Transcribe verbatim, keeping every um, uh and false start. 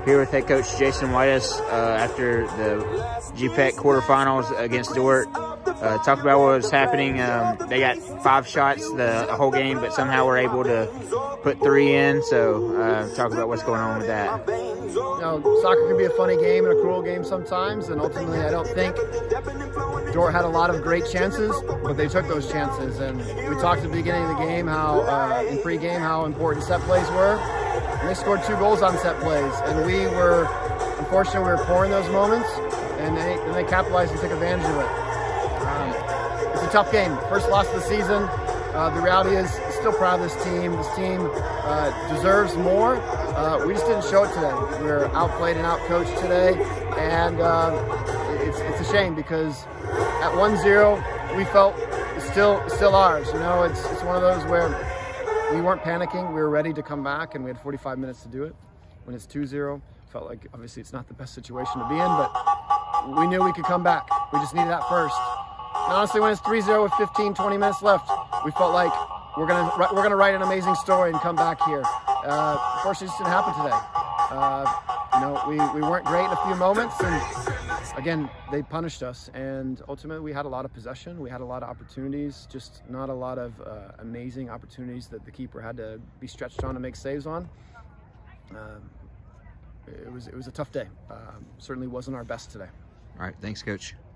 here with head coach Jason Weides uh, after the G PAC quarterfinals against Dordt. Uh, talk about what was happening. Um, they got five shots the whole game, but somehow we're able to put three in. So uh, talk about what's going on with that. You know, soccer can be a funny game and a cruel game sometimes, and ultimately I don't think Dordt had a lot of great chances, but they took those chances. And we talked at the beginning of the game how, uh, in pre-game, how important set plays were. And they scored two goals on set plays, and we were, unfortunately, we were poor in those moments, and they, and they capitalized and took advantage of it. Um, it's a tough game. First loss of the season. Uh, the reality is, still proud of this team. This team uh, deserves more. Uh, we just didn't show it today. We were outplayed and outcoached today, and uh, it's, it's a shame because at one zero, we felt it's still still ours. You know, it's it's one of those where we weren't panicking. We were ready to come back, and we had forty-five minutes to do it. When it's two zero, felt like obviously it's not the best situation to be in, but we knew we could come back. We just needed that first. And honestly, when it's three zero with fifteen, twenty minutes left, we felt like we're gonna we're gonna write an amazing story and come back here. Uh, unfortunately, it just didn't happen today. Uh, you know, we, we weren't great in a few moments, and again, they punished us. And ultimately, we had a lot of possession. We had a lot of opportunities, just not a lot of uh, amazing opportunities that the keeper had to be stretched on to make saves on. Um, it was it was a tough day. Um, certainly wasn't our best today. All right, thanks, Coach.